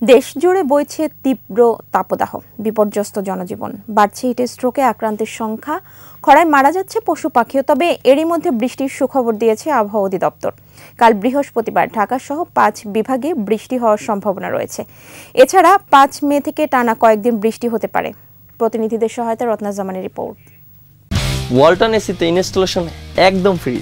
দেশ জুড়ে বইছে তীব্র তাপদাহ, বিপর্যস্ত জনজীবন, বাড়ছে হিট স্ট্রোকে আক্রান্তের সংখ্যা, খরায় মারা যাচ্ছে পশু পাখিও। তবে এরই মধ্যে বৃষ্টির সুখবর দিয়েছে আবহাওয়া অধিদপ্তর। কাল বৃহস্পতিবার ঢাকা সহ ৫ বিভাগে বৃষ্টি হওয়ার সম্ভাবনা রয়েছে। এছাড়া ৫ মে থেকে টানা কয়েকদিন বৃষ্টি হতে পারে। প্রতিনিধিদের সহায়তায় রত্না জামানের রিপোর্ট। ওয়ালটন এসিতে ইনস্টলেশন একদম ফ্রি।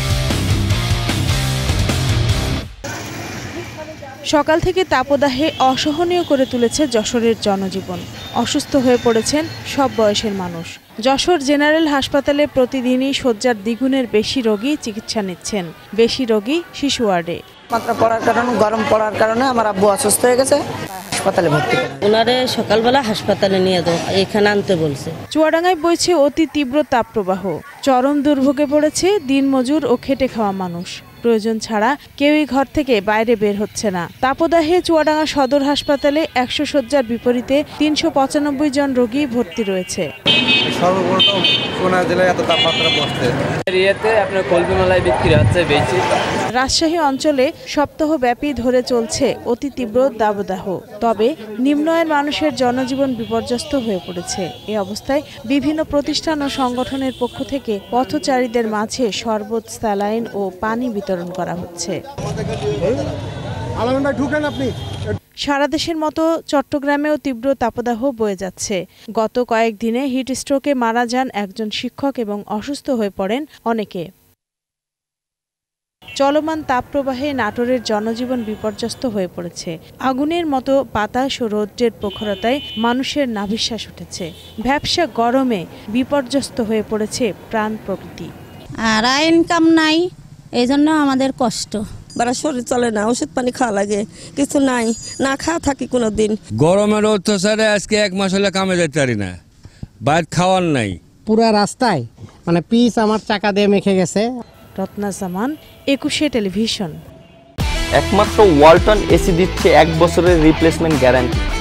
সকাল থেকে তাপদাহে অসহনীয় করে তুলেছে যশোরের জনজীবন। অসুস্থ হয়ে পড়েছেন সব বয়সের মানুষ। যশোর জেনারেল হাসপাতালে প্রতিদিনই শয্যার দ্বিগুণের বেশি রোগী চিকিৎসা নিচ্ছেন। বেশি রোগী শিশু ওয়ার্ডে। মাত্রা পড়ার কারণে, গরম পড়ার কারণে আমার আব্বু অসুস্থ হয়ে গেছে, হাসপাতালে ভর্তি করেন। ওনারে সকালবেলা হাসপাতালে নিয়ে দাও, এখানে আনতে বলছে। চুয়াডাঙ্গায় বইছে অতি তীব্র তাপপ্রবাহ। চরম দুর্ভোগে পড়েছে দিনমজুর ও খেটে খাওয়া মানুষ। প্রয়োজন ছাড়া কেউই ঘর থেকে বাইরে বের হচ্ছে না। তাপদাহে চুয়াডাঙ্গা সদর হাসপাতালে ১০০ শয্যার বিপরীতে ৩৯৫ জন রোগী ভর্তি রয়েছে। সর্বপ্রথম খুলনা জেলায় এত তাপমাত্রা পড়ছে। এরিয়াতে আপনার কলমি মালাই বিক্রি হচ্ছে বেশি। রাজশাহী অঞ্চলে সপ্তাহব্যাপী ধরে চলছে অতি তীব্র দাবদাহ। তবে নিম্ন আয়ের মানুষের জনজীবন বিপর্যস্ত হয়ে পড়েছে। এ অবস্থায় বিভিন্ন প্রতিষ্ঠান ও সংগঠনের পক্ষ থেকে পথচারীদের মাঝে শরবত, স্যালাইন ও পানি বিতরণ করা হচ্ছে। সারা দেশের মতো চট্টগ্রামেও তীব্র তাপদাহ বয়ে যাচ্ছে। গত কয়েকদিনে হিট স্ট্রোকে মারা যান একজন শিক্ষক এবং অসুস্থ হয়ে পড়েন অনেকে। চলমান তাপপ্রবাহে নাটোরের জনজীবন বিপর্যস্ত হয়ে পড়েছে। আগুনের মতো বাতাস ও রৌদ্রের প্রখরতায় মানুষের নাভিশ্বাস উঠেছে। ভ্যাপসা গরমে বিপর্যস্ত হয়ে পড়েছে প্রাণ প্রকৃতি। আর ইনকাম নাই, এই জন্য আমাদের কষ্ট। বারা শরীর চলে না, ওষুধ পানি খাওয়া লাগে, কিছু নাই, না খাওয়া থাকি কোনো দিন। গরমের অত্যাচারে আজকে 1 মাস হলে কামে যেতে পারি না, বাইরে খাওয়ার নাই। পুরা রাস্তায় পিচ আমার চাকা দিয়ে মেখে গেছে। রত্না জামান, ২১শে টেলিভিশন। একমাত্র ওয়ালটন এসি দিচ্ছে 1 বছরের রিপ্লেসমেন্ট গ্যারান্টি।